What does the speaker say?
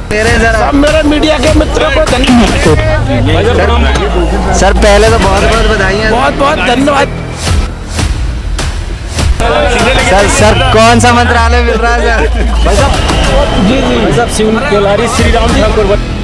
सब मेरे मीडिया के मित्रों को धन्यवाद। सर पहले तो बहुत बहुत बधाइयाँ। बहुत बहुत धन्यवाद। सर कौन सा मंत्रालय मिल रहा है सर? जी जी, सब शिव कोलारी श्री राम ठाकुर।